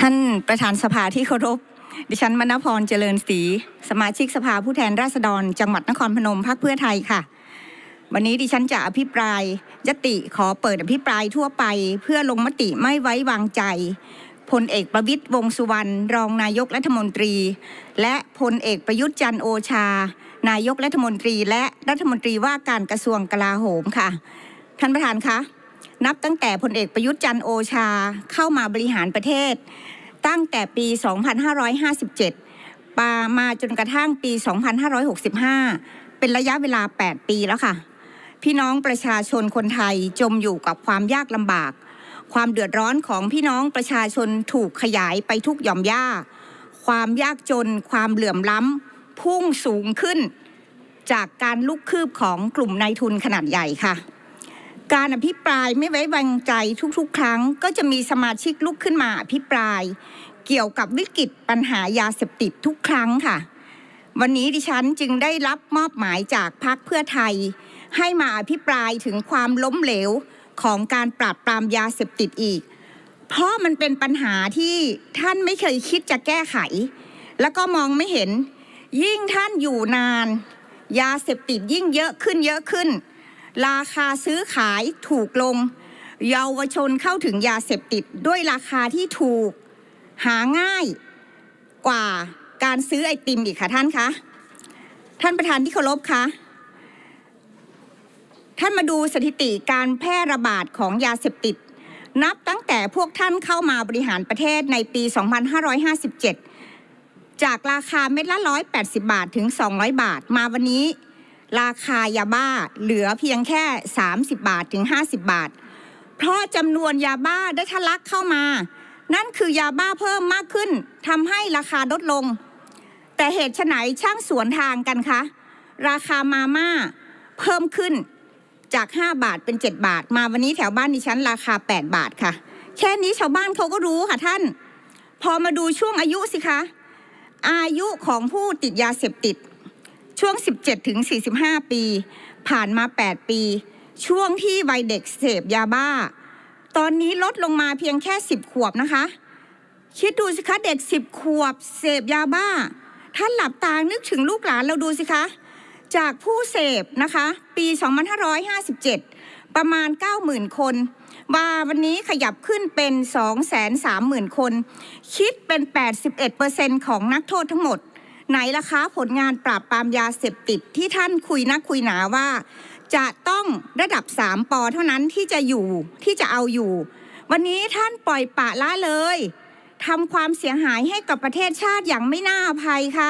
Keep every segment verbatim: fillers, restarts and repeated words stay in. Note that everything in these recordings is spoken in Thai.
ท่านประธานสภาที่เคารพดิฉันมณพรเจริญศรีสมาชิกสภาผู้แทนราษฎรจังหวัดนครพนมพรรคเพื่อไทยค่ะวันนี้ดิฉันจะอภิปรายยติขอเปิดอภิปรายทั่วไปเพื่อลงมติไม่ไว้วางใจพลเอกประวิตรวงษ์สุวรรณรองนายกรัฐมนตรีและพลเอกประยุทธ์จันทร์โอชานายกรัฐมนตรีและรัฐมนตรีว่าการกระทรวงกลาโหมค่ะท่านประธานคะนับตั้งแต่พลเอกประยุทธ์จันทร์โอชาเข้ามาบริหารประเทศตั้งแต่ปี สองพันห้าร้อยห้าสิบเจ็ด ปามาจนกระทั่งปี สองพันห้าร้อยหกสิบห้า เป็นระยะเวลา แปด ปีแล้วค่ะพี่น้องประชาชนคนไทยจมอยู่กับความยากลำบากความเดือดร้อนของพี่น้องประชาชนถูกขยายไปทุกหย่อมย่าความยากจนความเหลื่อมล้ำพุ่งสูงขึ้นจากการลุกคืบของกลุ่มนายทุนขนาดใหญ่ค่ะการอภิปรายไม่ไว้วางใจทุกๆครั้งก็จะมีสมาชิกลุกขึ้นมาอภิปรายเกี่ยวกับวิกฤตปัญหายาเสพติดทุกครั้งค่ะวันนี้ดิฉันจึงได้รับมอบหมายจากพรรคเพื่อไทยให้มาอภิปรายถึงความล้มเหลวของการปราบปรามยาเสพติดอีกเพราะมันเป็นปัญหาที่ท่านไม่เคยคิดจะแก้ไขแล้วก็มองไม่เห็นยิ่งท่านอยู่นานยาเสพติดยิ่งเยอะขึ้นเยอะขึ้นราคาซื้อขายถูกลงเยาวชนเข้าถึงยาเสพติดด้วยราคาที่ถูกหาง่ายกว่าการซื้อไอติมอีกค่ะท่านคะท่านประธานที่เคารพคะท่านมาดูสถิติการแพร่ระบาดของยาเสพติดนับตั้งแต่พวกท่านเข้ามาบริหารประเทศในปี สองพันห้าร้อยห้าสิบเจ็ด จากราคาเม็ดละหนึ่งร้อยแปดสิบบาทถึงสองร้อยบาทมาวันนี้ราคายาบ้าเหลือเพียงแค่สามสิบบาทถึงห้าสิบบาทเพราะจำนวนยาบ้าได้ทะลักเข้ามานั่นคือยาบ้าเพิ่มมากขึ้นทำให้ราคาลดลงแต่เหตุไฉนช่างสวนทางกันคะราคามาม่าเพิ่มขึ้นจากห้าบาทเป็นเจ็ดบาทมาวันนี้แถวบ้านดิฉันราคาแปดบาทค่ะแค่นี้ชาวบ้านเขาก็รู้ค่ะท่านพอมาดูช่วงอายุสิคะอายุของผู้ติดยาเสพติดช่วง สิบเจ็ดถึงสี่สิบห้า ปีผ่านมาแปดปีช่วงที่วัยเด็กเสพยาบ้าตอนนี้ลดลงมาเพียงแค่สิบขวบนะคะคิดดูสิคะเด็กสิบขวบเสพยาบ้าท่านหลับตานึกถึงลูกหลานเราดูสิคะจากผู้เสพนะคะปี สองพันห้าร้อยห้าสิบเจ็ด ประมาณ เก้าหมื่น คนมาวันนี้ขยับขึ้นเป็น สองแสนสามหมื่น คนคิดเป็น แปดสิบเอ็ดเปอร์เซ็นต์ ของนักโทษทั้งหมดไหนล่ะคะผลงานปราบปรามยาเสพติดที่ท่านคุยนักคุยหนาว่าจะต้องระดับสาม ปอเท่านั้นที่จะอยู่ที่จะเอาอยู่วันนี้ท่านปล่อยปละละเลยทำความเสียหายให้กับประเทศชาติอย่างไม่น่าอภัยค่ะ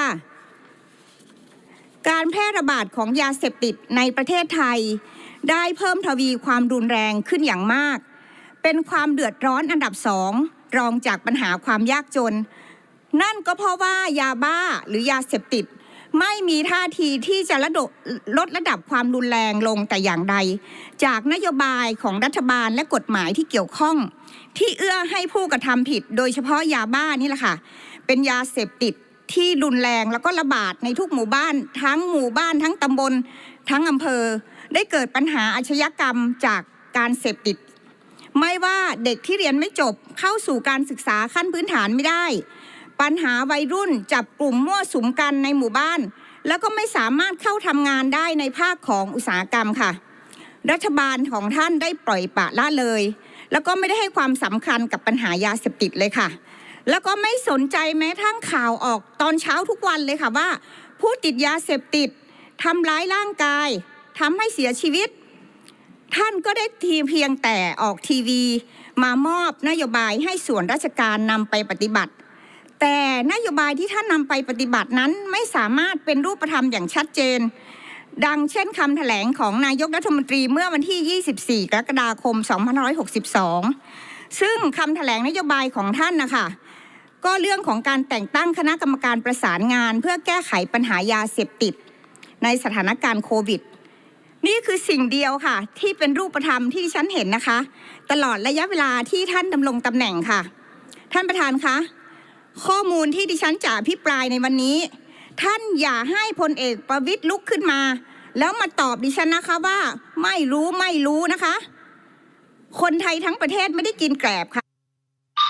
การแพร่ระบาดของยาเสพติดในประเทศไทยได้เพิ่มทวีความรุนแรงขึ้นอย่างมากเป็นความเดือดร้อนอันดับสองรองจากปัญหาความยากจนนั่นก็เพราะว่ายาบ้าหรือยาเสพติดไม่มีท่าทีที่จะลดลดระดับความรุนแรงลงแต่อย่างใดจากนโยบายของรัฐบาลและกฎหมายที่เกี่ยวข้องที่เอื้อให้ผู้กระทำผิดโดยเฉพาะยาบ้านี่แหละค่ะเป็นยาเสพติดที่รุนแรงแล้วก็ระบาดในทุกหมู่บ้านทั้งหมู่บ้านทั้งตำบลทั้งอำเภอได้เกิดปัญหาอาชญากรรมจากการเสพติดไม่ว่าเด็กที่เรียนไม่จบเข้าสู่การศึกษาขั้นพื้นฐานไม่ได้ปัญหาวัยรุ่นจับกลุ่มมั่วสุมกันในหมู่บ้านแล้วก็ไม่สามารถเข้าทำงานได้ในภาคของอุตสาหกรรมค่ะรัฐบาลของท่านได้ปล่อยปละละเลยแล้วก็ไม่ได้ให้ความสำคัญกับปัญหายาเสพติดเลยค่ะแล้วก็ไม่สนใจแม้ทั้งข่าวออกตอนเช้าทุกวันเลยค่ะว่าผู้ติดยาเสพติดทำร้ายร่างกายทำให้เสียชีวิตท่านก็ได้ทีเพียงแต่ออกทีวีมามอบนโยบายให้ส่วนราชการนำไปปฏิบัติแต่นโยบายที่ท่านนำไปปฏิบัตินั้นไม่สามารถเป็นรูปธรรมอย่างชัดเจนดังเช่นคำแถลงของนายกรัฐมนตรีเมื่อวันที่ยี่สิบสี่กรกฎาคมสองพันห้าร้อยหกสิบสองซึ่งคำแถลงนโยบายของท่านนะคะก็เรื่องของการแต่งตั้งคณะกรรมการประสานงานเพื่อแก้ไขปัญหายาเสพติดในสถานการณ์โควิดนี่คือสิ่งเดียวค่ะที่เป็นรูปธรรมที่ดิฉันเห็นนะคะตลอดระยะเวลาที่ท่านดำรงตำแหน่งค่ะท่านประธานคะข้อมูลที่ดิฉันจะอภิปรายในวันนี้ท่านอย่าให้พลเอกประวิตรลุกขึ้นมาแล้วมาตอบดิฉันนะคะว่าไม่รู้ไม่รู้นะคะคนไทยทั้งประเทศไม่ได้กินแกลบค่ะมันจะ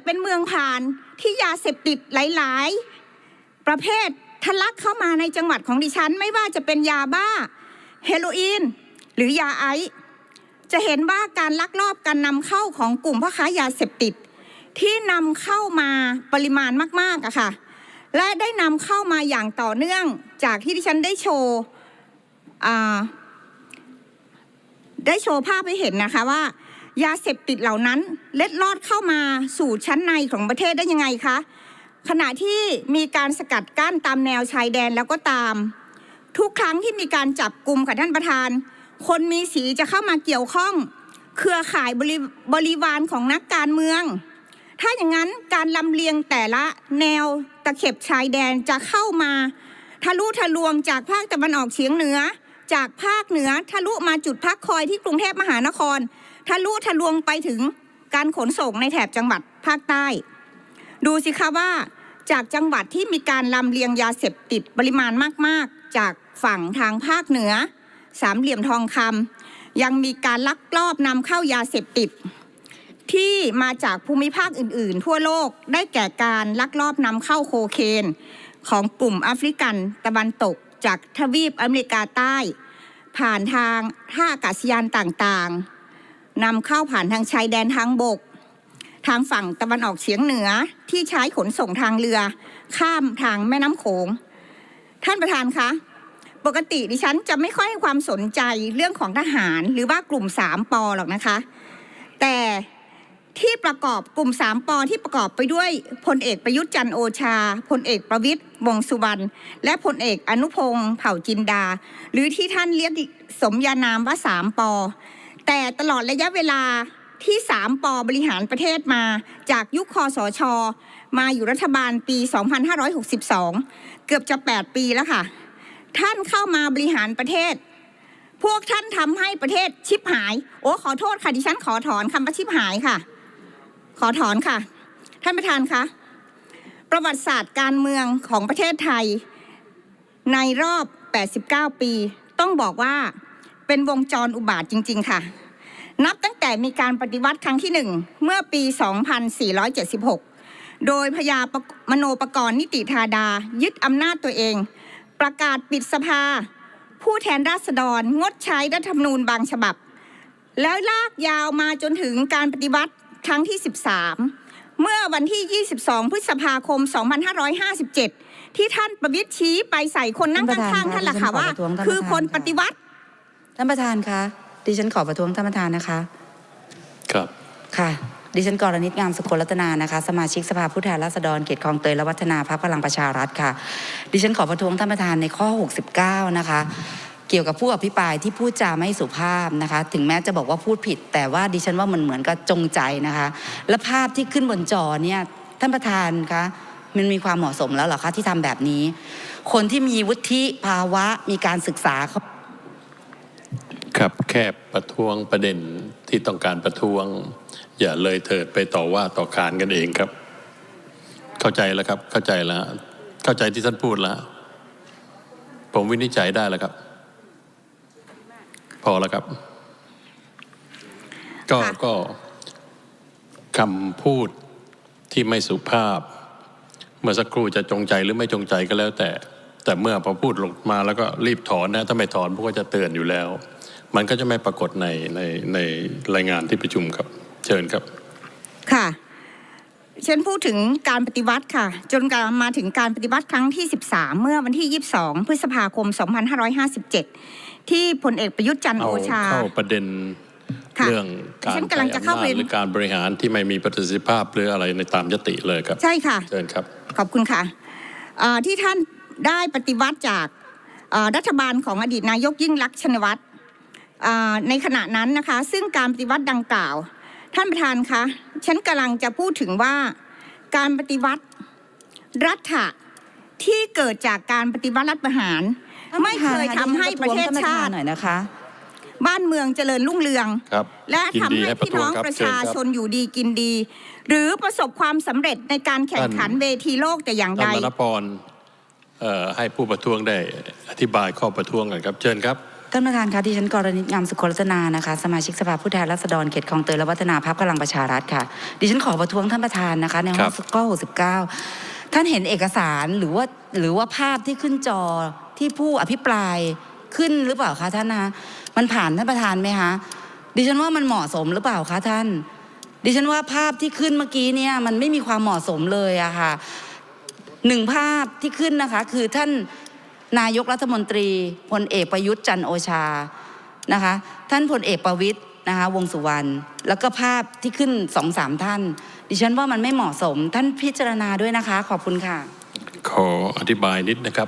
เป็นเมืองผ่านที่ยาเสพติดหลายๆประเภททะลักเข้ามาในจังหวัดของดิฉันไม่ว่าจะเป็นยาบ้าเฮโรอีนหรือยาไอซ์จะเห็นว่าการลักลอบการนำเข้าของกลุ่มพ่อค้ายาเสพติดที่นำเข้ามาปริมาณมากๆอะค่ะและได้นำเข้ามาอย่างต่อเนื่องจากที่ดิฉันได้โชว์ได้โชว์ภาพให้เห็นนะคะว่ายาเสพติดเหล่านั้นเล็ดลอดเข้ามาสู่ชั้นในของประเทศได้ยังไงคะขณะที่มีการสกัดกั้นตามแนวชายแดนแล้วก็ตามทุกครั้งที่มีการจับกุมค่ะท่านประธานคนมีสีจะเข้ามาเกี่ยวข้องเครือข่ายบริบริวารของนักการเมืองถ้าอย่างนั้นการลำเลียงแต่ละแนวตะเข็บชายแดนจะเข้ามาทะลุทะลวงจากภาคตะวันออกเฉียงเหนือจากภาคเหนือทะลุมาจุดพักคอยที่กรุงเทพมหานครทะลุทะลวงไปถึงการขนส่งในแถบจังหวัดภาคใต้ดูสิคะว่าจากจังหวัดที่มีการลำเลียงยาเสพติดปริมาณมากๆจากฝั่งทางภาคเหนือสามเหลี่ยมทองคำยังมีการลักลอบนำเข้ายาเสพติดที่มาจากภูมิภาคอื่นๆทั่วโลกได้แก่การลักลอบนำเข้าโคเคนของกลุ่มแอฟริกันตะวันตกจากทวีปอเมริกาใต้ผ่านทางท่าอากาศยานต่างๆนำเข้าผ่านทางชายแดนทางบกทางฝั่งตะวันออกเฉียงเหนือที่ใช้ขนส่งทางเรือข้ามทางแม่น้ำโขงท่านประธานคะปกติดิฉันจะไม่ค่อยให้ความสนใจเรื่องของทหารหรือว่ากลุ่มสามปหรอกนะคะแต่ที่ประกอบกลุ่มสามปที่ประกอบไปด้วยพลเอกประยุทธ์จันทร์โอชาพลเอกประวิตรวงษ์สุวรรณและพลเอกอนุพงษ์เผ่าจินดาหรือที่ท่านเรียกสมญานามว่าสามปแต่ตลอดระยะเวลาที่สามปบริหารประเทศมาจากยุคคสช.มาอยู่รัฐบาลปีสองพันห้าร้อยหกสิบสองเกือบจะแปดปีแล้วค่ะท่านเข้ามาบริหารประเทศพวกท่านทำให้ประเทศชิบหายโอ้ขอโทษค่ะดิฉันขอถอนคำว่าชิบหายค่ะขอถอนค่ะท่านประธานคะประวัติศาสตร์การเมืองของประเทศไทยในรอบแปดสิบเก้าปีต้องบอกว่าเป็นวงจรอุบาทจริงๆค่ะนับตั้งแต่มีการปฏิวัติครั้งที่หนึ่งเมื่อปีสองพันสี่ร้อยเจ็ดสิบหกโดยพญามโนปกรณ์นิติธาดายึดอำนาจตัวเองประกาศปิดสภาผู้แทนราษฎรงดใช้รัฐธรรมนูญบางฉบับแล้วลากยาวมาจนถึงการปฏิวัติครั้งที่สิบสามเมื่อวันที่ยี่สิบสองพฤษภาคมสองพันห้าร้อยห้าสิบเจ็ดที่ท่านประวิตรชี้ไปใส่คนนั่งข้างๆท่านล่ะค่ะว่าคือคนปฏิวัติท่านประธานคะดิฉันขอประท้วงท่านประธานนะคะครับค่ะดิฉันกรณิตงามสุขรัตนานะคะสมาชิกสภาผู้แทนราษฎรเขตคลองเตยและวัฒนาพรรคพลังประชารัฐค่ะดิฉันขอประท้วงท่านประธานในข้อหกสิบเก้านะคะเกี่ยวกับผู้อภิปรายที่พูดจาไม่สุภาพนะคะถึงแม้จะบอกว่าพูดผิดแต่ว่าดิฉันว่ามันเหมือนกับจงใจนะคะและภาพที่ขึ้นบนจอเนี่ยท่านประธานคะมันมีความเหมาะสมแล้วเหรอคะที่ทำแบบนี้คนที่มีวุฒิภาวะมีการศึกษาเขาครับแค่ประท้วงประเด็นที่ต้องการประท้วงอย่าเลยเถิดไปต่อว่าต่อขานกันเองครับเข้าใจแล้วครับเข้าใจแล้วเข้าใจที่ท่านพูดแล้วผมวินิจฉัยได้แล้วครับพอแล้วครับก็ก็คำพูดที่ไม่สุภาพเมื่อสักครู่จะจงใจหรือไม่จงใจก็แล้วแต่แต่เมื่อพอพูดลงมาแล้วก็รีบถอนนะถ้าไม่ถอนพวกก็จะเตือนอยู่แล้วมันก็จะไม่ปรากฏในในในรายงานที่ประชุมครับเชิญครับค่ะฉันพูดถึงการปฏิวัติค่ะจนกระทั่งมาถึงการปฏิวัติครั้งที่สิบสามเมื่อวันที่ยี่สิบสองพฤษภาคมสองพันห้าร้อยห้าสิบเจ็ดที่พลเอกประยุทธ์จันทร์โอชาเข้าประเด็นเรื่องการใช้อำนาจหรือการบริหารที่ไม่มีประสิทธิภาพหรืออะไรในตามยติเลยครับใช่ค่ะเชิญครับขอบคุณค่ะที่ท่านได้ปฏิวัติจากรัฐบาลของอดีตนายกยิ่งลักษณ์ชินวัตรในขณะนั้นนะคะซึ่งการปฏิวัติดังกล่าวท่านประธานคะฉันกำลังจะพูดถึงว่าการปฏิวัติรัฐะที่เกิดจากการปฏิวัติรัฐประหารไม่เคยทำให้ประเทศชาติบ้านเมืองเจริญรุ่งเรืองและทำให้พี่น้องประชาชนอยู่ดีกินดีหรือประสบความสำเร็จในการแข่งขันเวทีโลกแต่อย่างใดท่านมณพรให้ผู้ประท้วงได้อธิบายข้อประท้วงกันครับเชิญครับท่านประธานคะดิฉันกรณิตงามสุขลัตนานะคะสมาชิกสภาผู้แทนราษฎรเขตคลองเตยและวัฒนาพรรคพลังประชารัฐค่ะดิฉันขอประท้วงท่านประธานนะคะในห้องข้อหกสิบเก้าท่านเห็นเอกสารหรือว่าหรือว่าภาพที่ขึ้นจอที่ผู้อภิปรายขึ้นหรือเปล่าคะท่านนะมันผ่านท่านประธานไหมคะดิฉันว่ามันเหมาะสมหรือเปล่าคะท่านดิฉันว่าภาพที่ขึ้นเมื่อกี้เนี่ยมันไม่มีความเหมาะสมเลยอะค่ะหนึ่งภาพที่ขึ้นนะคะคือท่านนายกรัฐมนตรีพลเอกประยุทธ์จันทร์โอชานะคะท่านพลเอกประวิตรนะคะวงษ์สุวรรณแล้วก็ภาพที่ขึ้นสองสามท่านดิฉันว่ามันไม่เหมาะสมท่านพิจารณาด้วยนะคะขอบคุณค่ะขออธิบายนิดนะครับ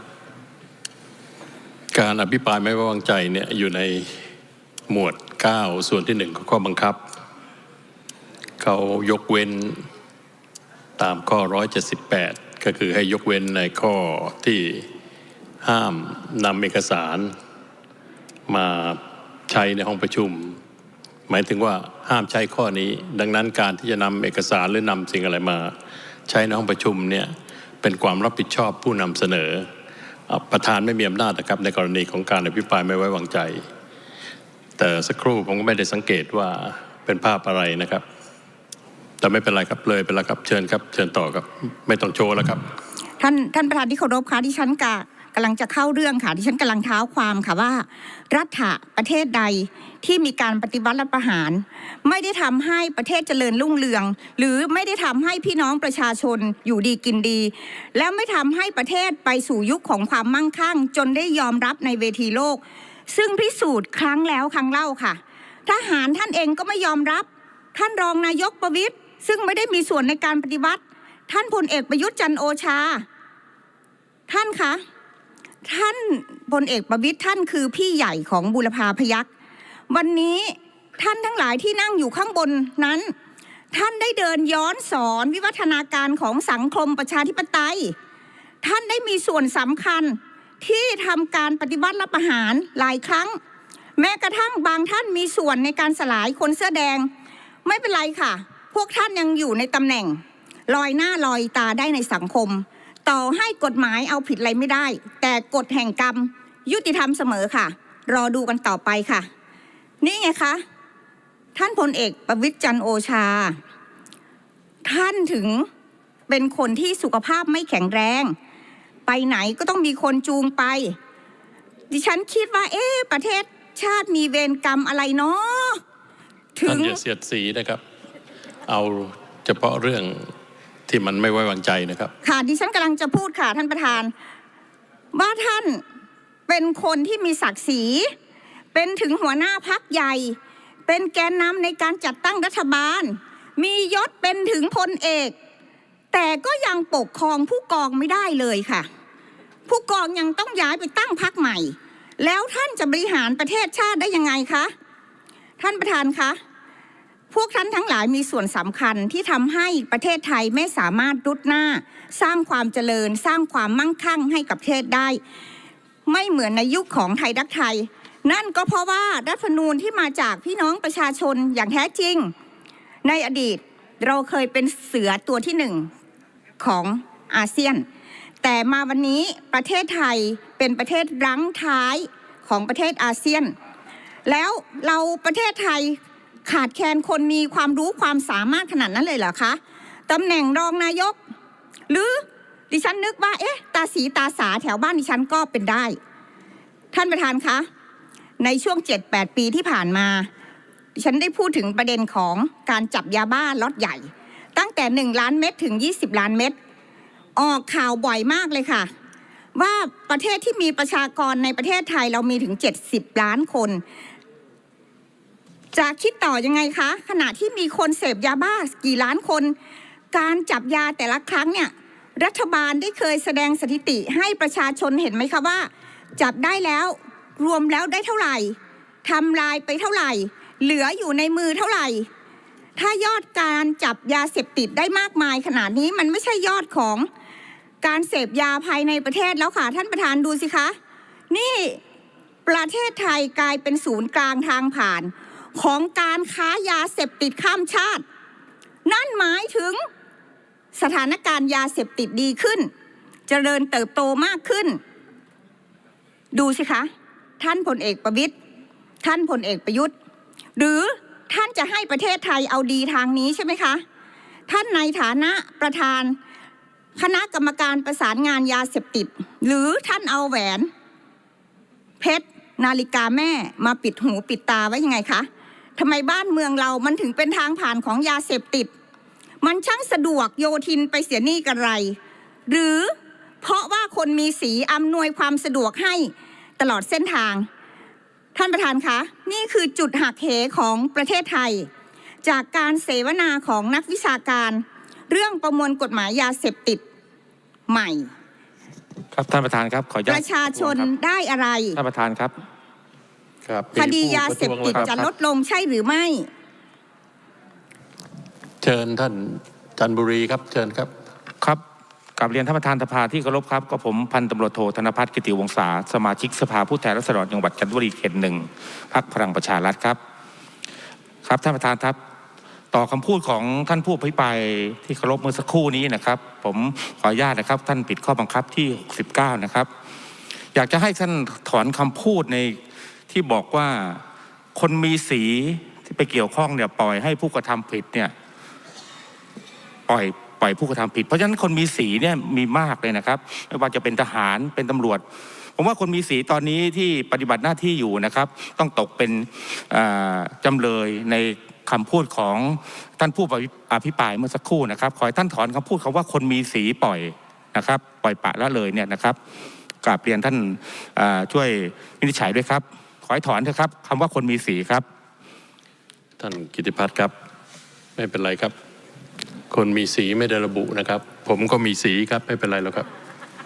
การอภิปรายไม่ไว้วางใจเนี่ยอยู่ในหมวดเก้าส่วนที่หนึ่งของข้อบังคับเขายกเว้นตามข้อหนึ่งร้อยเจ็ดสิบแปดก็คือให้ยกเว้นในข้อที่ห้ามนำเอกสารมาใช้ในห้องประชุมหมายถึงว่าห้ามใช้ข้อนี้ดังนั้นการที่จะนำเอกสารหรือนำสิ่งอะไรมาใช้ในห้องประชุมเนี่ยเป็นความรับผิดชอบผู้นำเสนอประธานไม่มีอำนาจนะครับในกรณีของการอภิปรายไม่ไว้วางใจแต่สักครู่ผมก็ไม่ได้สังเกตว่าเป็นภาพอะไรนะครับแต่ไม่เป็นไรครับเลยไปแล้วครับเชิญครับเชิญต่อครับไม่ต้องโชว์แล้วครับท่านท่านประธานที่เคารพค่ะดิฉันกะกำลังจะเข้าเรื่องค่ะดิฉันกำลังเท้าความค่ะว่ารัฐประเทศใดที่มีการปฏิวัติรัฐประหารไม่ได้ทำให้ประเทศเจริญรุ่งเรืองหรือไม่ได้ทำให้พี่น้องประชาชนอยู่ดีกินดีและไม่ทำให้ประเทศไปสู่ยุคของความมั่งคั่งจนได้ยอมรับในเวทีโลกซึ่งพิสูจน์ครั้งแล้วครั้งเล่าค่ะทหารท่านเองก็ไม่ยอมรับท่านรองนายกประวิตรซึ่งไม่ได้มีส่วนในการปฏิวัติท่านพลเอกประยุทธ์จันทร์โอชาท่านคะท่านพลเอกประวิตรท่านคือพี่ใหญ่ของบูรพาพยัคฆ์วันนี้ท่านทั้งหลายที่นั่งอยู่ข้างบนนั้นท่านได้เดินย้อนสอนวิวัฒนาการของสังคมประชาธิปไตยท่านได้มีส่วนสำคัญที่ทำการปฏิวัติรัฐประหารหลายครั้งแม้กระทั่งบางท่านมีส่วนในการสลายคนเสื้อแดงไม่เป็นไรค่ะพวกท่านยังอยู่ในตำแหน่งลอยหน้าลอยตาได้ในสังคมต่อให้กฎหมายเอาผิดอะไรไม่ได้แต่กฎแห่งกรรมยุติธรรมเสมอค่ะรอดูกันต่อไปค่ะนี่ไงคะท่านพลเอกประวิตรจันทร์โอชาท่านถึงเป็นคนที่สุขภาพไม่แข็งแรงไปไหนก็ต้องมีคนจูงไปดิฉันคิดว่าเอ๊ะประเทศชาติมีเวรกรรมอะไรเนาะถึงท่านอย่าเสียดสีนะครับเอาเฉพาะเรื่องที่มันไม่ไว้วางใจนะครับค่ะดิฉันกำลังจะพูดค่ะท่านประธานว่าท่านเป็นคนที่มีศักดิ์ศรีเป็นถึงหัวหน้าพรรคใหญ่เป็นแกนนำในการจัดตั้งรัฐบาลมียศเป็นถึงพลเอกแต่ก็ยังปกครองผู้กองไม่ได้เลยค่ะผู้กองยังต้องย้ายไปตั้งพรรคใหม่แล้วท่านจะบริหารประเทศชาติได้ยังไงคะท่านประธานคะพวกท่านทั้งหลายมีส่วนสำคัญที่ทำให้ประเทศไทยไม่สามารถรุดหน้าสร้างความเจริญสร้างความมั่งคั่งให้กับประเทศได้ไม่เหมือนในยุคของไทยรักไทยนั่นก็เพราะว่ารัฐธรรมนูญที่มาจากพี่น้องประชาชนอย่างแท้จริงในอดีตเราเคยเป็นเสือตัวที่หนึ่งของอาเซียนแต่มาวันนี้ประเทศไทยเป็นประเทศรั้งท้ายของประเทศอาเซียนแล้วเราประเทศไทยขาดแคลนคนมีความรู้ความสามารถขนาดนั้นเลยเหรอคะตำแหน่งรองนายกหรือดิฉันนึกว่าเอ๊ะตาสีตาสาแถวบ้านดิฉันก็เป็นได้ท่านประธานคะในช่วง เจ็ดแปด ปีที่ผ่านมาดิฉันได้พูดถึงประเด็นของการจับยาบ้าล็อตใหญ่ตั้งแต่หนึ่งล้านเม็ดถึงยี่สิบล้านเม็ดออกข่าวบ่อยมากเลยค่ะว่าประเทศที่มีประชากรในประเทศไทยเรามีถึงเจ็ดสิบล้านคนจะคิดต่อยังไงคะขณะที่มีคนเสพยาบ้ากี่ล้านคนการจับยาแต่ละครั้งเนี่ยรัฐบาลได้เคยแสดงสถิติให้ประชาชนเห็นไหมคะว่าจับได้แล้วรวมแล้วได้เท่าไหร่ทำลายไปเท่าไหร่เหลืออยู่ในมือเท่าไหร่ถ้ายอดการจับยาเสพติดได้มากมายขนาดนี้มันไม่ใช่ยอดของการเสพยาภายในประเทศแล้วค่ะท่านประธานดูสิคะนี่ประเทศไทยกลายเป็นศูนย์กลางทางผ่านของการค้ายาเสพติดข้ามชาตินั่นหมายถึงสถานการณ์ยาเสพติดดีขึ้นเจริญเติบโตมากขึ้นดูสิคะท่านพลเอกประวิตรท่านพลเอกประยุทธ์หรือท่านจะให้ประเทศไทยเอาดีทางนี้ใช่ไหมคะท่านในฐานะประธานคณะกรรมการประสานงานยาเสพติดหรือท่านเอาแหวนเพชรนาฬิกาแม่มาปิดหูปิดตาไว้ยังไงคะทำไมบ้านเมืองเรามันถึงเป็นทางผ่านของยาเสพติดมันช่างสะดวกโยทินไปเสียนี่กันไรหรือเพราะว่าคนมีสีอำนวยความสะดวกให้ตลอดเส้นทางท่านประธานคะนี่คือจุดหักเหของประเทศไทยจากการเสวนาของนักวิชาการเรื่องประมวลกฎหมายยาเสพติดใหม่ครับท่านประธานครับขออนุญาตประชาชนได้อะไรท่านประธานครับครับคดียาเสพติดจะลดลงใช่หรือไม่เชิญท่านจันทบุรีครับเชิญครับครับกราบเรียนท่านประธานสภาที่เคารพครับก็ผมพันตำรวจโทธนภัทรกิติวงศาสมาชิกสภาผู้แทนราษฎรจังหวัดจันทบุรีเขตหนึ่งพรรคพลังประชารัฐครับครับท่านประธานครับต่อคำพูดของท่านผู้อภิปรายที่เคารพเมื่อสักครู่นี้นะครับผมขออนุญาตนะครับท่านผิดข้อบังคับที่หกสิบเก้านะครับอยากจะให้ท่านถอนคำพูดในที่บอกว่าคนมีสีที่ไปเกี่ยวข้องเนี่ยปล่อยให้ผู้กระทำผิดเนี่ยปล่อยปล่อยผู้กระทำผิดเพราะฉะนั้นคนมีสีเนี่ยมีมากเลยนะครับไม่ว่าจะเป็นทหารเป็นตำรวจผมว่าคนมีสีตอนนี้ที่ปฏิบัติหน้าที่อยู่นะครับต้องตกเป็นจำเลยในคำพูดของท่านผู้อภิปรายเมื่อสักครู่นะครับขอให้ท่านถอนคำพูดคำว่าคนมีสีปล่อยนะครับปล่อยปะละเลยเนี่ยนะครับกราบเรียนท่านช่วยวินิจฉัยด้วยครับขอให้ถอนเถอะครับคำว่าคนมีสีครับท่านกิติพัฒน์ครับไม่เป็นไรครับคนมีสีไม่ได้ระบุนะครับผมก็มีสีครับไม่เป็นไรแล้วครับ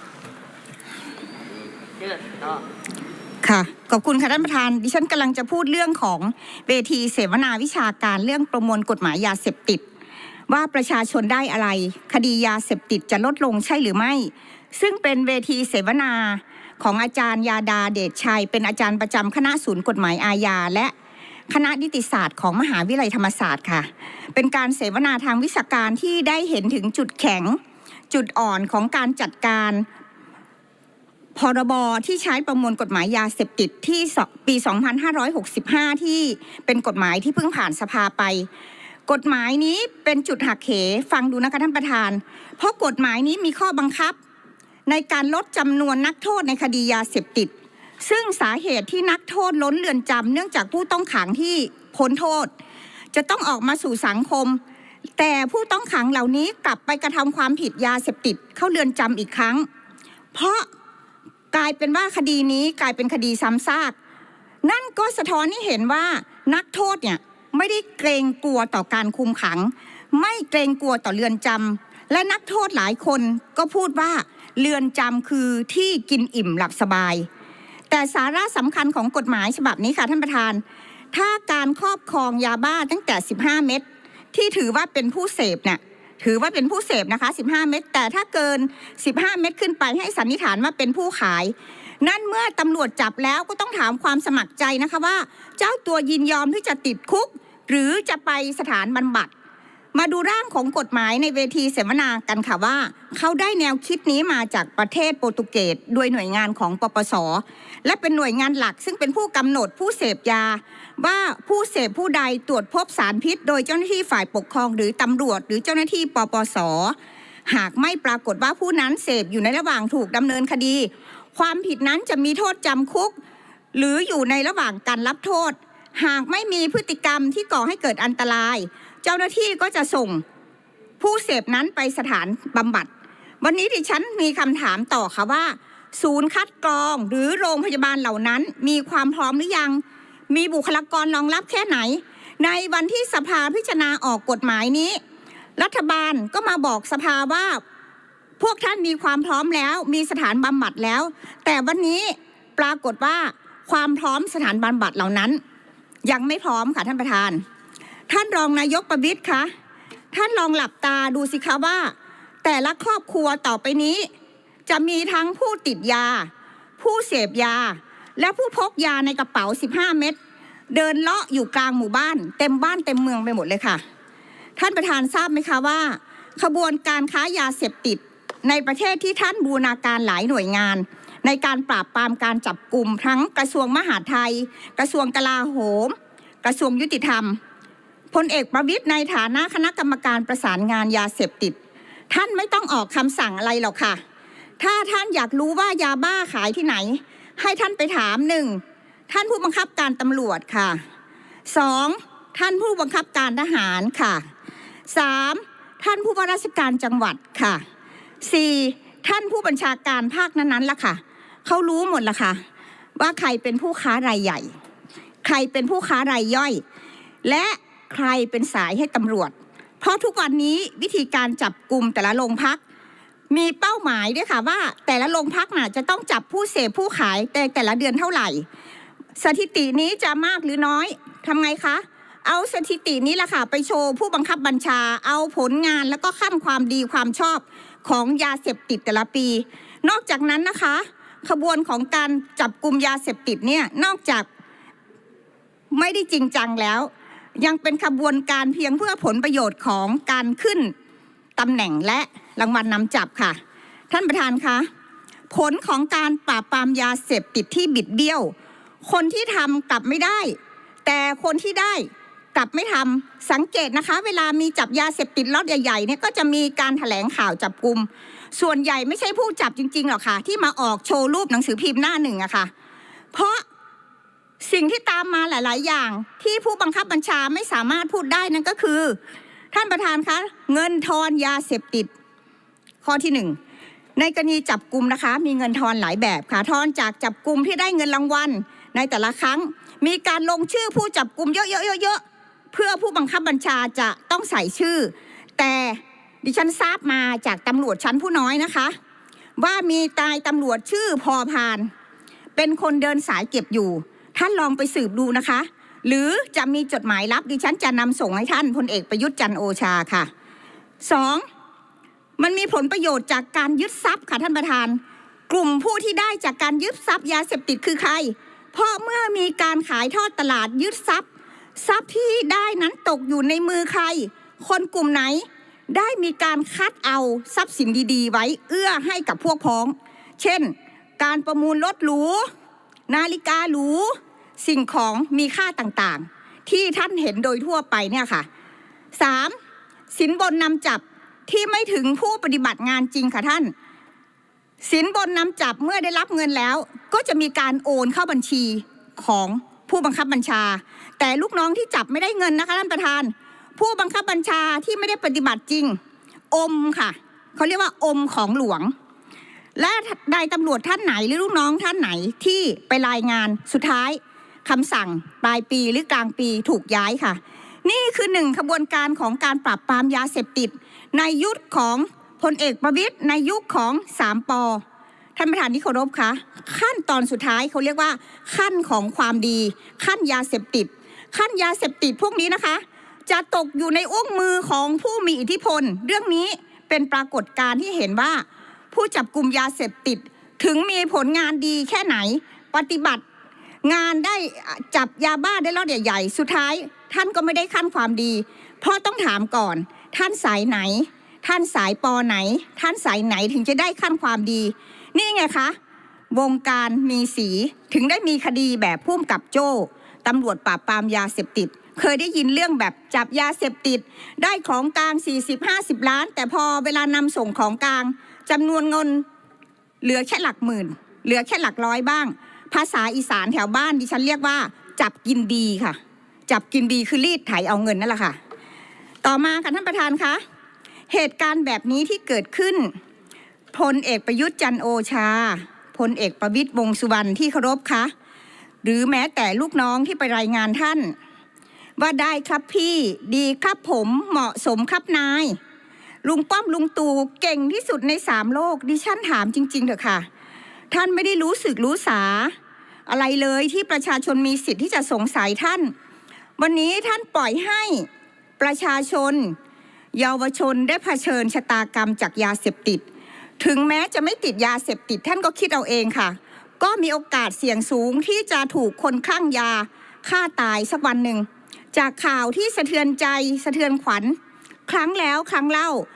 ค่ะขอบคุณค่ะท่านประธานดิฉันกำลังจะพูดเรื่องของเวทีเสวนาวิชาการเรื่องประมวลกฎหมายยาเสพติดว่าประชาชนได้อะไรคดียาเสพติดจะลดลงใช่หรือไม่ซึ่งเป็นเวทีเสวนาของอาจารย์ยาดาเดชชัยเป็นอาจารย์ประจำคณะศูนย์กฎหมายอาญาและคณะนิติศาสตร์ของมหาวิทยาลัยธรรมศาสตร์ค่ะเป็นการเสวนาทางวิชาการที่ได้เห็นถึงจุดแข็งจุดอ่อนของการจัดการพรบที่ใช้ประมวลกฎหมายยาเสพติดที่ปีสองพันห้าร้อยหกสิบห้าที่เป็นกฎหมายที่เพิ่งผ่านสภาไปกฎหมายนี้เป็นจุดหักเหฟังดูนะคะท่านประธานเพราะกฎหมายนี้มีข้อบังคับในการลดจำนวนนักโทษในคดียาเสพติดซึ่งสาเหตุที่นักโทษล้นเรือนจำเนื่องจากผู้ต้องขังที่พ้นโทษจะต้องออกมาสู่สังคมแต่ผู้ต้องขังเหล่านี้กลับไปกระทำความผิดยาเสพติดเข้าเรือนจำอีกครั้งเพราะกลายเป็นว่าคดีนี้กลายเป็นคดีซ้ำซากนั่นก็สะท้อนให้เห็นว่านักโทษเนี่ยไม่ได้เกรงกลัวต่อการคุมขังไม่เกรงกลัวต่อเรือนจำและนักโทษหลายคนก็พูดว่าเรือนจำคือที่กินอิ่มหลับสบายแต่สาระสำคัญของกฎหมายฉบับนี้ค่ะท่านประธานถ้าการครอบครองยาบ้าตั้งแต่สิบห้าเม็ดที่ถือว่าเป็นผู้เสพเนี่ยถือว่าเป็นผู้เสพนะคะสิบห้าเม็ดแต่ถ้าเกินสิบห้าเม็ดขึ้นไปให้สันนิษฐานว่าเป็นผู้ขายนั่นเมื่อตำรวจจับแล้วก็ต้องถามความสมัครใจนะคะว่าเจ้าตัวยินยอมที่จะติดคุกหรือจะไปสถานบำบัดมาดูร่างของกฎหมายในเวทีเสวนากันค่ะว่าเขาได้แนวคิดนี้มาจากประเทศโปรตุเกสโดยหน่วยงานของปปส.และเป็นหน่วยงานหลักซึ่งเป็นผู้กำหนดผู้เสพยาว่าผู้เสพผู้ใดตรวจพบสารพิษโดยเจ้าหน้าที่ฝ่ายปกครองหรือตำรวจหรือเจ้าหน้าที่ปปส.หากไม่ปรากฏว่าผู้นั้นเสพอยู่ในระหว่างถูกดำเนินคดีความผิดนั้นจะมีโทษจำคุกหรืออยู่ในระหว่างการรับโทษหากไม่มีพฤติกรรมที่ก่อให้เกิดอันตรายเจ้าหน้าที่ก็จะส่งผู้เสพนั้นไปสถานบำบัดวันนี้ดิฉันมีคำถามต่อค่ะว่าศูนย์คัดกรองหรือโรงพยาบาลเหล่านั้นมีความพร้อมหรือยังมีบุคลากรรองรับแค่ไหนในวันที่สภาพิจารณาออกกฎหมายนี้รัฐบาลก็มาบอกสภาว่าพวกท่านมีความพร้อมแล้วมีสถานบำบัดแล้วแต่วันนี้ปรากฏว่าความพร้อมสถานบำบัดเหล่านั้นยังไม่พร้อมค่ะท่านประธานท่านรองนายกประวิตรคะท่านลองหลับตาดูสิคะว่าแต่ละครอบครัวต่อไปนี้จะมีทั้งผู้ติดยาผู้เสพยาและผู้พกยาในกระเป๋าสิบห้าเม็ดเดินเลาะอยู่กลางหมู่บ้านเต็มบ้านเต็มเมืองไปหมดเลยค่ะท่านประธานทราบไหมคะว่าขบวนการค้ายาเสพติดในประเทศที่ท่านบูรณาการหลายหน่วยงานในการปราบปรามการจับกลุ่มทั้งกระทรวงมหาดไทยกระทรวงกลาโหมกระทรวงยุติธรรมพลเอกประวิตรในฐานะคณะกรรมการประสานงานยาเสพติดท่านไม่ต้องออกคำสั่งอะไรหรอกค่ะถ้าท่านอยากรู้ว่ายาบ้าขายที่ไหนให้ท่านไปถามหนึ่งท่านผู้บังคับการตำรวจค่ะสองท่านผู้บังคับการทหารค่ะสามท่านผู้ว่าราชการจังหวัดค่ะสี่ท่านผู้บัญชาการภาคนั้นๆล่ะค่ะเขารู้หมดละค่ะว่าใครเป็นผู้ค้ารายใหญ่ใครเป็นผู้ค้ารายย่อยและใครเป็นสายให้ตำรวจเพราะทุกวันนี้วิธีการจับกลุ่มแต่ละโรงพักมีเป้าหมายด้วยค่ะว่าแต่ละโรงพักน่ะจะต้องจับผู้เสพผู้ขายแต่แต่ละเดือนเท่าไหร่สถิตินี้จะมากหรือน้อยทำไงคะเอาสถิตินี้ล่ะค่ะไปโชว์ผู้บังคับบัญชาเอาผลงานแล้วก็ขั้นความดีความชอบของยาเสพติดแต่ละปีนอกจากนั้นนะคะขบวนของการจับกลุ่มยาเสพติดเนี่ยนอกจากไม่ได้จริงจังแล้วยังเป็นขบวนการเพียงเพื่อผลประโยชน์ของการขึ้นตำแหน่งและรางวัลนำจับค่ะท่านประธานคะผลของการปราบปรามยาเสพติดที่บิดเบี้ยวคนที่ทำกลับไม่ได้แต่คนที่ได้กลับไม่ทำสังเกตนะคะเวลามีจับยาเสพติดล็อตใหญ่ๆเนี่ยก็จะมีการแถลงข่าวจับกุมส่วนใหญ่ไม่ใช่ผู้จับจริงๆหรอกค่ะที่มาออกโชว์รูปหนังสือพิมพ์หน้าหนึ่งอะค่ะเพราะสิ่งที่ตามมาหลายๆอย่างที่ผู้บังคับบัญชาไม่สามารถพูดได้นั่นก็คือท่านประธานคะเงินทอนยาเสพติดข้อที่หนึ่งในกรณีจับกุมนะคะมีเงินทอนหลายแบบค่ะทอนจากจับกุมที่ได้เงินรางวัลในแต่ละครั้งมีการลงชื่อผู้จับกุมเยอะๆๆๆเพื่อผู้บังคับบัญชาจะต้องใส่ชื่อแต่ดิฉันทราบมาจากตำรวจชั้นผู้น้อยนะคะว่ามีตายตำรวจชื่อพอพานเป็นคนเดินสายเก็บอยู่ท่านลองไปสืบดูนะคะหรือจะมีจดหมายลับดิฉันจะนำส่งให้ท่านพลเอกประยุทธ์จันทร์โอชาค่ะสองมันมีผลประโยชน์จากการยึดทรัพย์ค่ะท่านประธานกลุ่มผู้ที่ได้จากการยึดทรัพย์ยาเสพติดคือใครเพราะเมื่อมีการขายทอดตลาดยึดทรัพย์ทรัพย์ที่ได้นั้นตกอยู่ในมือใครคนกลุ่มไหนได้มีการคัดเอาทรัพย์สินดีๆไว้เอื้อให้กับพวกพ้องเช่นการประมูลรถหรูนาฬิกาหรูสิ่งของมีค่าต่างๆที่ท่านเห็นโดยทั่วไปเนี่ยค่ะสามสินบนนำจับที่ไม่ถึงผู้ปฏิบัติงานจริงค่ะท่านสินบนนำจับเมื่อได้รับเงินแล้วก็จะมีการโอนเข้าบัญชีของผู้บังคับบัญชาแต่ลูกน้องที่จับไม่ได้เงินนะคะท่านประธานผู้บังคับบัญชาที่ไม่ได้ปฏิบัติจริงอมค่ะเขาเรียกว่าอมของหลวงและนายตำรวจท่านไหนหรือลูกน้องท่านไหนที่ไปรายงานสุดท้ายคำสั่งปลายปีหรือกลางปีถูกย้ายค่ะนี่คือหนึ่งขบวนการของการปราบปรามยาเสพติดในยุคของพลเอกประวิตรในยุคของสามป.ท่านประธานที่เคารพคะขั้นตอนสุดท้ายเขาเรียกว่าขั้นของความดีขั้นยาเสพติดขั้นยาเสพติดพวกนี้นะคะจะตกอยู่ในอุ้งมือของผู้มีอิทธิพลเรื่องนี้เป็นปรากฏการณ์ที่เห็นว่าผู้จับกุมยาเสพติดถึงมีผลงานดีแค่ไหนปฏิบัติงานได้จับยาบ้าได้ล็อตใหญ่ๆสุดท้ายท่านก็ไม่ได้ขั้นความดีเพราะต้องถามก่อนท่านสายไหนท่านสายปอไหนท่านสายไหนถึงจะได้ขั้นความดีนี่ไงคะวงการมีสีถึงได้มีคดีแบบพุ่มกับโจ้ตำรวจปราบปรามยาเสพติดเคยได้ยินเรื่องแบบจับยาเสพติดได้ของกลาง สี่สิบห้าสิบ ล้านแต่พอเวลานำส่งของกลางจำนวนเงินเหลือแค่หลักหมื่นเหลือแค่หลักร้อยบ้างภาษาอีสานแถวบ้านดิฉันเรียกว่าจับกินดีค่ะจับกินดีคือรีดไถเอาเงินนั่นแหละค่ะต่อมาค่ะท่านประธานคะเหตุการณ์แบบนี้ที่เกิดขึ้นพลเอกประยุทธ์จันทร์โอชาพลเอกประวิตรวงษ์สุวรรณที่เคารพคะหรือแม้แต่ลูกน้องที่ไปรายงานท่านว่าได้ครับพี่ดีครับผมเหมาะสมครับนายลุงป้อมลุงตู่เก่งที่สุดในสามโลกดิฉันถามจริงๆเถอะค่ะท่านไม่ได้รู้สึกรู้สาอะไรเลยที่ประชาชนมีสิทธิ์ที่จะสงสัยท่านวันนี้ท่านปล่อยให้ประชาชนเยาวชนได้เผชิญชะตากรรมจากยาเสพติดถึงแม้จะไม่ติดยาเสพติดท่านก็คิดเอาเองค่ะก็มีโอกาสเสี่ยงสูงที่จะถูกคนคลั่งยาฆ่าตายสักวันหนึ่งจากข่าวที่สะเทือนใจสะเทือนขวัญครั้งแล้วครั้งเล่า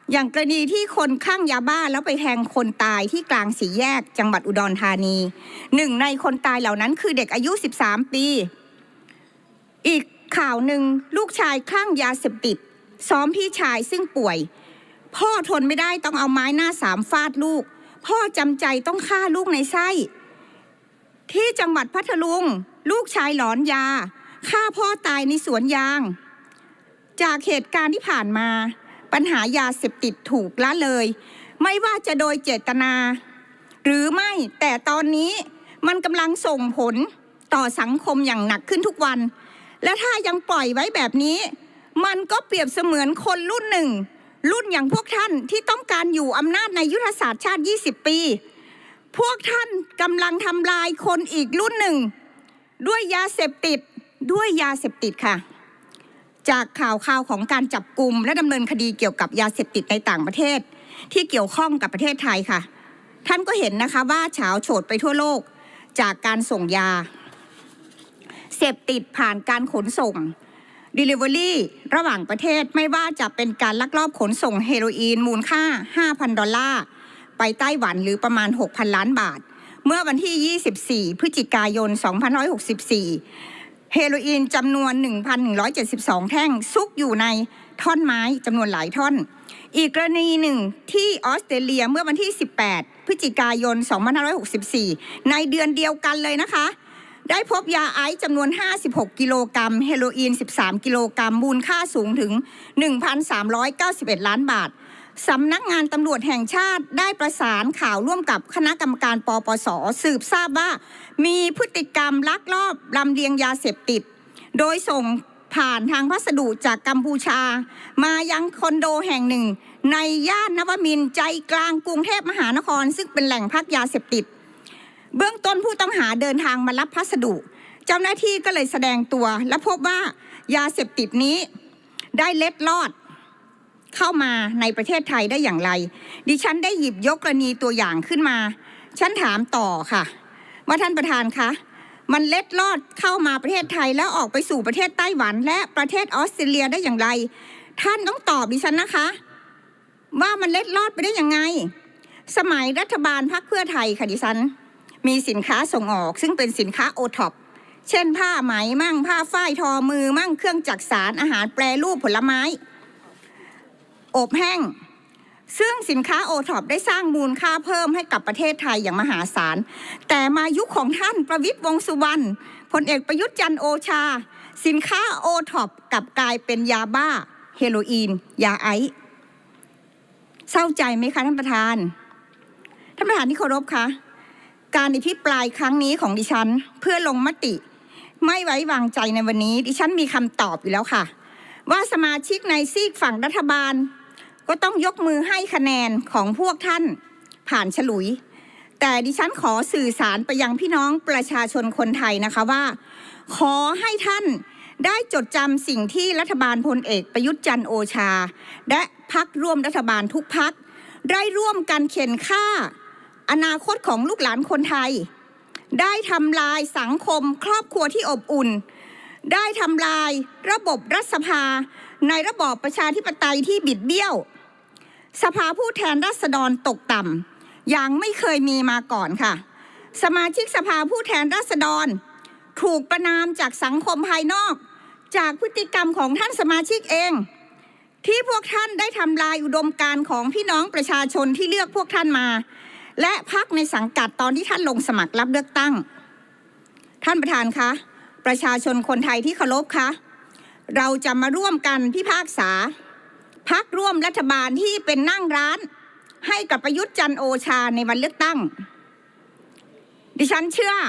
อย่างกรณีที่คนคลั่งยาบ้าแล้วไปแทงคนตายที่กลางสี่แยกจังหวัดอุดรธานีหนึ่งในคนตายเหล่านั้นคือเด็กอายุสิบสามปีอีกข่าวหนึ่งลูกชายคลั่งยาเสพติดซ้อมพี่ชายซึ่งป่วยพ่อทนไม่ได้ต้องเอาไม้หน้าสามฟาดลูกพ่อจำใจต้องฆ่าลูกในไส้ที่จังหวัดพัทลุงลูกชายหลอนยาฆ่าพ่อตายในสวนยางจากเหตุการณ์ที่ผ่านมาปัญหายาเสพติดถูกละเลยไม่ว่าจะโดยเจตนาหรือไม่แต่ตอนนี้มันกำลังส่งผลต่อสังคมอย่างหนักขึ้นทุกวันและถ้ายังปล่อยไว้แบบนี้มันก็เปรียบเสมือนคนรุ่นหนึ่งรุ่นอย่างพวกท่านที่ต้องการอยู่อำนาจในยุทธศาสตร์ชาติยี่สิบปีพวกท่านกำลังทำลายคนอีกรุ่นหนึ่งด้วยยาเสพติดด้วยยาเสพติดค่ะจากข่าวข่าวของการจับกุมและดำเนินคดีเกี่ยวกับยาเสพติดในต่างประเทศที่เกี่ยวข้องกับประเทศไทยค่ะท่านก็เห็นนะคะว่าเฉาโฉดไปทั่วโลกจากการส่งยาเสพติดผ่านการขนส่ง Delivery ระหว่างประเทศไม่ว่าจะเป็นการลักลอบขนส่งเฮโรอีนมูลค่า ห้าพัน ดอลลาร์ไปไต้หวันหรือประมาณ หกพัน ล้านบาทเมื่อวันที่ยี่สิบสี่พฤศจิกายนสองพันห้าร้อยหกสิบสี่เฮโรอีนจำนวน หนึ่งพันหนึ่งร้อยเจ็ดสิบสอง แท่งซุกอยู่ในท่อนไม้จำนวนหลายท่อนอีกกรณีหนึ่งที่ออสเตรเลียเมื่อวันที่สิบแปดพฤศจิกายนสองพันห้าร้อยหกสิบสี่ในเดือนเดียวกันเลยนะคะได้พบยาไอซ์จำนวนห้าสิบหกกิโลกรัมเฮโรอีนสิบสามกิโลกรัมมูลค่าสูงถึง หนึ่งพันสามร้อยเก้าสิบเอ็ด ล้านบาทสำนักงานตำรวจแห่งชาติได้ประสานข่าวร่วมกับคณะกรรมการปปส.สืบทราบว่ามีพฤติกรรมลักลอบลำเลียงยาเสพติดโดยส่งผ่านทางพัสดุจากกัมพูชามายังคอนโดแห่งหนึ่งในย่านนวมินทร์ใจกลางกรุงเทพมหานครซึ่งเป็นแหล่งพักยาเสพติดเบื้องต้นผู้ต้องหาเดินทางมารับพัสดุเจ้าหน้าที่ก็เลยแสดงตัวและพบว่ายาเสพติดนี้ได้เล็ดลอดเข้ามาในประเทศไทยได้อย่างไรดิฉันได้หยิบยกกรณีตัวอย่างขึ้นมาฉันถามต่อค่ะว่าท่านประธานคะมันเล็ดลอดเข้ามาประเทศไทยแล้วออกไปสู่ประเทศไต้หวันและประเทศออสเตรเลียได้อย่างไรท่านต้องตอบดิฉันนะคะว่ามันเล็ดลอดไปได้ยังไงสมัยรัฐบาลพรรคเพื่อไทยค่ะดิฉันมีสินค้าส่งออกซึ่งเป็นสินค้าโอท็อปเช่นผ้าไหมมั่งผ้าฝ้ายทอมือมั่งเครื่องจักสานอาหารแปรรูปผลไม้อบแห้งซึ่งสินค้าโอท็อปได้สร้างมูลค่าเพิ่มให้กับประเทศไทยอย่างมหาศาลแต่มายุคของท่านประวิตรวงษ์สุวรรณพลเอกประยุทธ์จันทร์โอชาสินค้าโอท็อปกลับกลายเป็นยาบ้าเฮโรอีนยาไอซ์เศร้าใจไหมคะท่านประธานท่านประธานที่เคารพคะการอภิปรายครั้งนี้ของดิฉันเพื่อลงมติไม่ไว้วางใจในวันนี้ดิฉันมีคำตอบอยู่แล้วค่ะว่าสมาชิกในซีกฝั่งรัฐบาลก็ต้องยกมือให้คะแนนของพวกท่านผ่านฉลุยแต่ดิฉันขอสื่อสารไปยังพี่น้องประชาชนคนไทยนะคะว่าขอให้ท่านได้จดจำสิ่งที่รัฐบาลพลเอกประยุทธ์จันทร์โอชาและพรรคร่วมรัฐบาลทุกพรรคได้ร่วมกันเข็นฆ่าอนาคตของลูกหลานคนไทยได้ทำลายสังคมครอบครัวที่อบอุ่นได้ทำลายระบบรัฐสภาในระบอบประชาธิปไตยที่บิดเบี้ยวสภาผู้แทนราษฎรตกต่ำอย่างไม่เคยมีมาก่อนค่ะสมาชิกสภาผู้แทนราษฎรถูกประณามจากสังคมภายนอกจากพฤติกรรมของท่านสมาชิกเองที่พวกท่านได้ทำลายอุดมการณ์ของพี่น้องประชาชนที่เลือกพวกท่านมาและพรรคในสังกัดตอนที่ท่านลงสมัครรับเลือกตั้งท่านประธานคะประชาชนคนไทยที่เคารพคะเราจะมาร่วมกันพิพากษาพรรคร่วมรัฐบาลที่เป็นนั่งร้านให้กับประยุทธ์จันทร์โอชาในวันเลือกตั้งดิฉันเชื่อ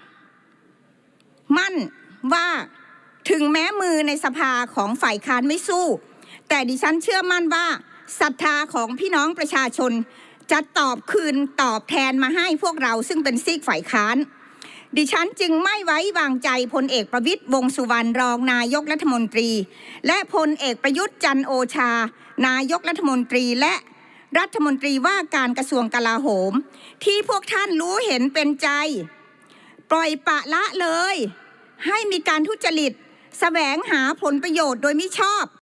มั่นว่าถึงแม้มือในสภาของฝ่ายค้านไม่สู้แต่ดิฉันเชื่อมั่นว่าศรัทธาของพี่น้องประชาชนจะตอบคืนตอบแทนมาให้พวกเราซึ่งเป็นซีกฝ่ายค้านดิฉันจึงไม่ไว้วางใจพลเอกประวิตรวงษ์สุวรรณรองนายกรัฐมนตรีและพลเอกประยุทธ์จันทร์โอชานายกรัฐมนตรีและรัฐมนตรีว่าการกระทรวงกลาโหมที่พวกท่านรู้เห็นเป็นใจปล่อยปละละเลยให้มีการทุจริตแสวงหาผลประโยชน์โดยมิชอบ